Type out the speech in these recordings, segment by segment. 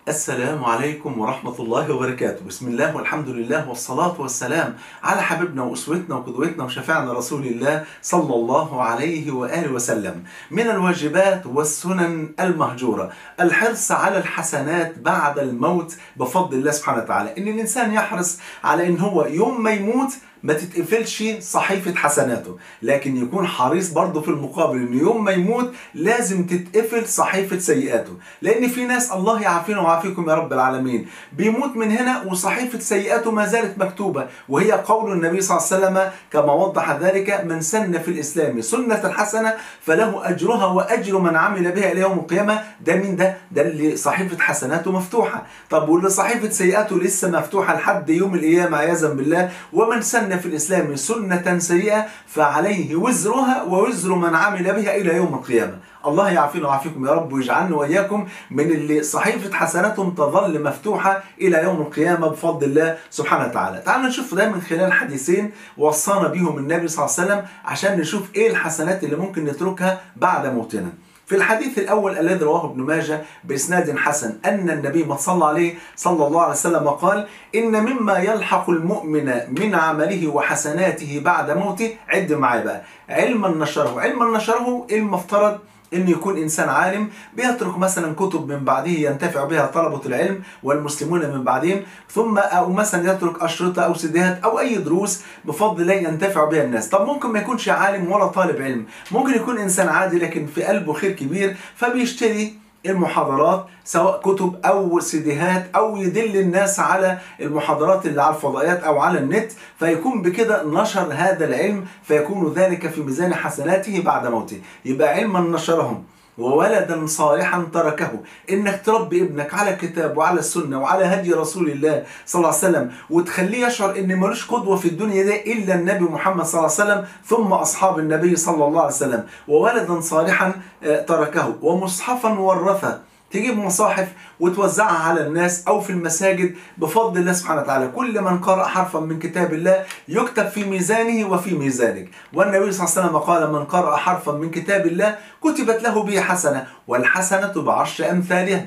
السلام عليكم ورحمة الله وبركاته. بسم الله والحمد لله والصلاة والسلام على حبيبنا وأسوتنا وقدوتنا وشفيعنا رسول الله صلى الله عليه وآله وسلم. من الواجبات والسنن المهجورة الحرص على الحسنات بعد الموت بفضل الله سبحانه وتعالى، إن الإنسان يحرص على إن هو يوم ما يموت ما تتقفلش صحيفة حسناته، لكن يكون حريص برضه في المقابل إن يوم ما يموت لازم تتقفل صحيفة سيئاته، لأن في ناس الله يعافينا ويعافيكم يا رب العالمين بيموت من هنا وصحيفة سيئاته ما زالت مكتوبة، وهي قول النبي صلى الله عليه وسلم كما وضح ذلك: من سن في الإسلام سنة حسنة فله أجرها وأجر من عمل بها إلى يوم القيامة. ده مين ده؟ ده اللي صحيفة حسناته مفتوحة. طب واللي صحيفة سيئاته لسه مفتوحة لحد يوم القيامة عياذا بالله: ومن سن في الإسلام سنة سيئة فعليه وزرها ووزر من عمل بها إلى يوم القيامة. الله يعافينا ويعافيكم يا رب، ويجعلنا وإياكم من اللي صحيفة حسناتهم تظل مفتوحة إلى يوم القيامة بفضل الله سبحانه وتعالى. تعالوا نشوف ده من خلال حديثين وصانا بهم النبي صلى الله عليه وسلم عشان نشوف إيه الحسنات اللي ممكن نتركها بعد موتنا. في الحديث الأول الذي رواه ابن ماجه بإسناد حسن أن النبي صلى عليه صلى الله عليه وسلم قال: إن مما يلحق المؤمن من عمله وحسناته بعد موته، عد معايا بقى، علما نشره. علما نشره المفترض إنه يكون إنسان عالم بيترك مثلا كتب من بعده ينتفع بها طلبة العلم والمسلمون من بعدهم، ثم أو مثلا يترك أشرطة أو سيديهات أو أي دروس بفضل الله ينتفع بها الناس. طب ممكن ما يكونش عالم ولا طالب علم، ممكن يكون إنسان عادي لكن في قلبه خير كبير، فبيشتري المحاضرات سواء كتب أو سيديهات أو يدل الناس على المحاضرات اللي على الفضائيات أو على النت، فيكون بكده نشر هذا العلم، فيكون ذلك في ميزان حسناته بعد موته. يبقى علما نشرهم وولدا صالحا تركه. انك تربي ابنك على الكتاب وعلى السنه وعلى هدي رسول الله صلى الله عليه وسلم، وتخليه يشعر ان ملوش قدوه في الدنيا دي الا النبي محمد صلى الله عليه وسلم ثم اصحاب النبي صلى الله عليه وسلم. وولدا صالحا تركه، ومصحفا ورثه. تجيب مصاحف وتوزعها على الناس أو في المساجد بفضل الله سبحانه وتعالى. كل من قرأ حرفا من كتاب الله يكتب في ميزانه وفي ميزانك. والنبي صلى الله عليه وسلم قال: من قرأ حرفا من كتاب الله كتبت له به حسنة، والحسنة بعشر أمثالها.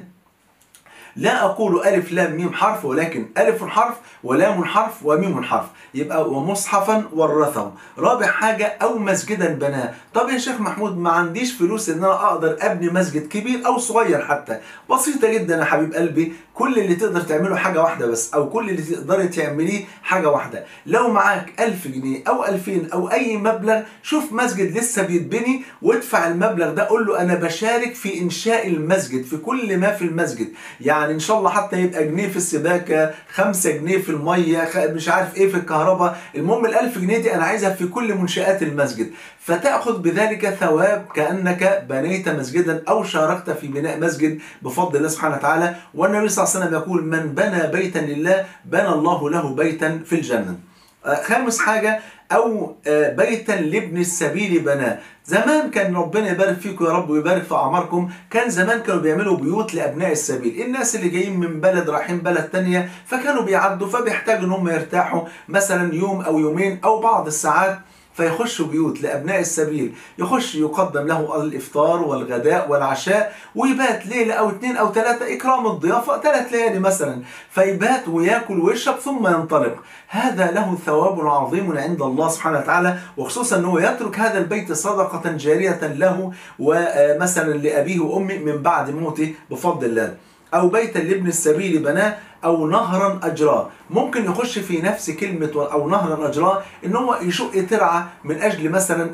لا أقول ألف لام ميم حرف، ولكن ألف حرف ولام حرف وميم حرف. يبقى ومصحفا ورثه. رابع حاجة: أو مسجدا بناه. طب يا شيخ محمود ما عنديش فلوس إن أنا أقدر أبني مسجد كبير أو صغير، حتى بسيطة جدا يا حبيب قلبي. كل اللي تقدر تعمله حاجة واحدة بس، أو كل اللي تقدر تعمليه حاجة واحدة. لو معاك 1000 جنيه أو 2000 أو أي مبلغ، شوف مسجد لسه بيتبني وادفع المبلغ ده، قول له أنا بشارك في إنشاء المسجد في كل ما في المسجد. يعني ان شاء الله حتى يبقى جنيه في السباكه، 5 جنيه في الميه، مش عارف ايه في الكهرباء، المهم ال1000 جنيه دي انا عايزها في كل منشآت المسجد، فتاخذ بذلك ثواب كانك بنيت مسجدا او شاركت في بناء مسجد بفضل الله سبحانه وتعالى. والنبي صلى الله عليه وسلم يقول: من بنى بيتا لله بنى الله له بيتا في الجنه. خامس حاجه: أو بيتا لابن السبيل بناه. زمان كان ربنا يبارك فيكم يا رب ويبارك في أعماركم، كان زمان كانوا بيعملوا بيوت لأبناء السبيل، الناس اللي جايين من بلد رايحين بلد تانية، فكانوا بيعدوا فبيحتاجوا إن هم يرتاحوا مثلا يوم أو يومين أو بعض الساعات، فيخشوا بيوت لأبناء السبيل، يخش يقدم له الإفطار والغداء والعشاء، ويبات ليلة أو 2 أو 3 إكرام الضيافة، 3 ليالي مثلا، فيبات ويأكل ويشرب ثم ينطلق. هذا له ثواب عظيم عند الله سبحانه وتعالى، وخصوصا أنه يترك هذا البيت صدقة جارية له ومثلا لأبيه وأمه من بعد موته بفضل الله. أو بيتا لابن السبيل بناه، أو نهرا أجراه. ممكن يخش في نفس كلمة أو نهرا أجراه إن هو يشق ترعة من أجل مثلا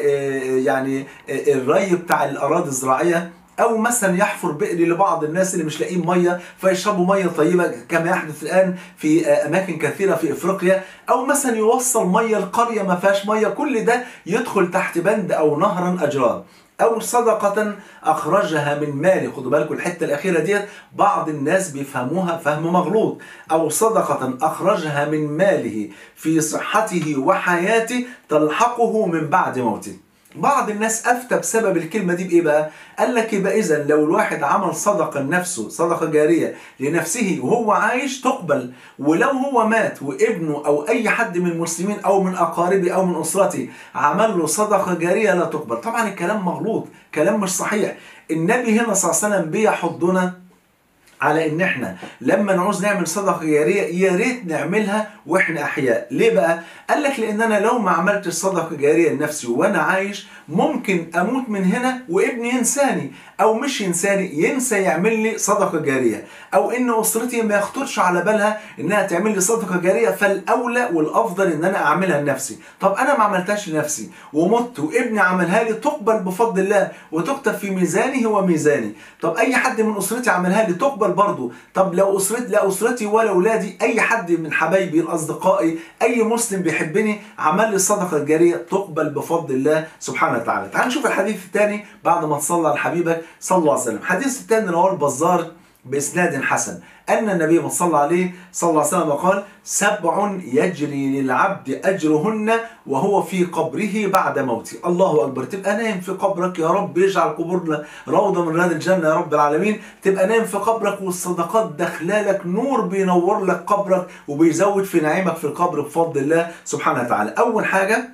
يعني الري بتاع الأراضي الزراعية، أو مثلا يحفر بئر لبعض الناس اللي مش لاقيين مية فيشربوا مية طيبة كما يحدث الآن في أماكن كثيرة في إفريقيا، أو مثلا يوصل مية لقرية ما فيهاش مية. كل ده يدخل تحت بند أو نهرا أجراه. أو صدقة أخرجها من ماله. خدوا بالكم الحتة الأخيرة ديت بعض الناس بيفهموها فهم مغلوط. أو صدقة أخرجها من ماله في صحته وحياته تلحقه من بعد موته. بعض الناس أفتى بسبب الكلمة دي بإيه بقى؟ قال لك يبقى إذن لو الواحد عمل صدقة لنفسه، صدقة جارية لنفسه وهو عايش تقبل، ولو هو مات وابنه أو أي حد من المسلمين أو من أقاربه أو من أسرته عمل له صدقة جارية لا تقبل. طبعا الكلام مغلوط، كلام مش صحيح. النبي هنا صلى الله عليه وسلم بيحضنا على ان احنا لما نعوز نعمل صدقه جاريه يا ريت نعملها واحنا احياء. ليه بقى؟ قال لك لان انا لو ما عملتش صدقه جاريه لنفسي وانا عايش ممكن اموت من هنا وابني ينساني، او مش ينساني، ينسى يعمل لي صدقه جاريه، او ان اسرتي ما يخطرش على بالها انها تعمل لي صدقه جاريه، فالاولى والافضل ان انا اعملها لنفسي. طب انا ما عملتهاش لنفسي ومت وابني عملها لي، تقبل بفضل الله وتكتب في ميزانه وميزاني. طب اي حد من اسرتي عملها لي تقبل برضه. طب لو اسرتي، لا اسرتي ولا اولادي، اي حد من حبايبي الاصدقائي، اي مسلم بيحبني عمل لي الصدقه الجاريه، تقبل بفضل الله سبحانه وتعالى. تعال نشوف الحديث الثاني بعد ما تصلى على حبيبك صلى الله عليه وسلم. الحديث الثاني رواه البزار بإسناد حسن أن النبي صلى عليه صلى الله عليه وسلم قال: 7 يجري للعبد أجرهن وهو في قبره بعد موته. الله أكبر. تبقى نايم في قبرك، يا رب يجعل قبورنا روضة من رياض الجنة يا رب العالمين. تبقى نايم في قبرك والصدقات داخلالك، نور بينور لك قبرك وبيزود في نعيمك في القبر بفضل الله سبحانه وتعالى. أول حاجة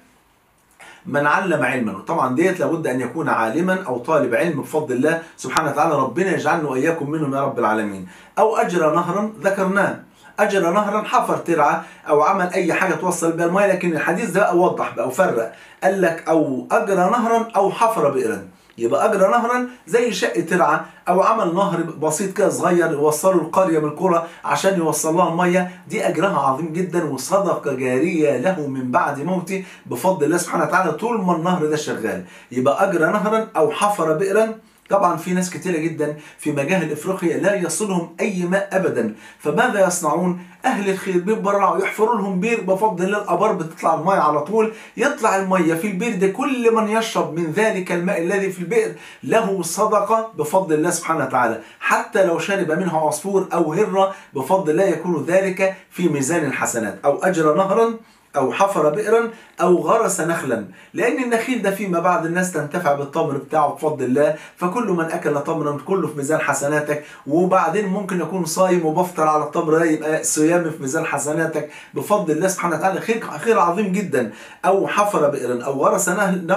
من علم علما، طبعا ديت لابد ان يكون عالما او طالب علم بفضل الله سبحانه وتعالى، ربنا يجعلنا واياكم منهم يا رب العالمين. او اجرى نهرا ذكرناه، اجرى نهرا حفر ترعه او عمل اي حاجه توصل بها الميه، لكن الحديث ده وضح بقى وفرق، قال لك او اجرى نهرا او حفر بئرا. يبقى اجرى نهرا زي شق ترعه او عمل نهر بسيط كده صغير يوصله القريه من القرى عشان يوصل لها الميه، دي اجرها عظيم جدا وصدقه جاريه له من بعد موته بفضل الله سبحانه وتعالى طول ما النهر ده شغال. يبقى اجرى نهرا او حفر بئرا. طبعا في ناس كتيرة جدا في مجاهل افريقيا لا يصلهم اي ماء ابدا، فماذا يصنعون؟ اهل الخير بيتبرعوا يحفروا لهم بير بفضل الله، الابار بتطلع الميه على طول، يطلع الميه في البير ده، كل من يشرب من ذلك الماء الذي في البئر له صدقه بفضل الله سبحانه وتعالى، حتى لو شرب منه عصفور او هره بفضل الله يكون ذلك في ميزان الحسنات. او اجرى نهرا أو حفر بئرا أو غرس نخلا، لأن النخيل ده فيما بعد الناس تنتفع بالتمر بتاعه بفضل الله، فكل من أكل تمرا كله في ميزان حسناتك، وبعدين ممكن يكون صايم وبفطر على التمر ده يبقى صيامي في ميزان حسناتك بفضل الله سبحانه وتعالى، خير عظيم جدا. أو حفر بئرا أو غرس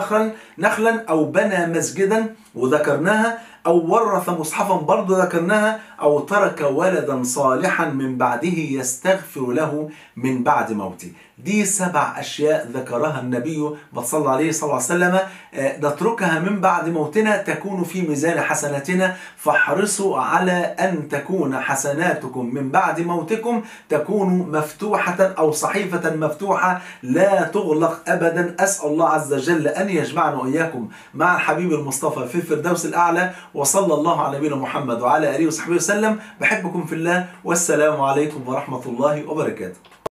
نخلا أو بنى مسجدا وذكرناها، أو ورث مصحفا برضه ذكرناها، أو ترك ولدا صالحا من بعده يستغفر له من بعد موته. دي 7 أشياء ذكرها النبي صلى الله عليه وسلم نتركها من بعد موتنا تكون في ميزان حسناتنا، فاحرصوا على أن تكون حسناتكم من بعد موتكم تكون مفتوحة أو صحيفة مفتوحة لا تغلق أبدا. أسأل الله عز وجل أن يجمعنا وإياكم مع الحبيب المصطفى في الفردوس الأعلى، وصلى الله على نبينا محمد وعلى آله وصحبه وسلم. بحبكم في الله، والسلام عليكم ورحمة الله وبركاته.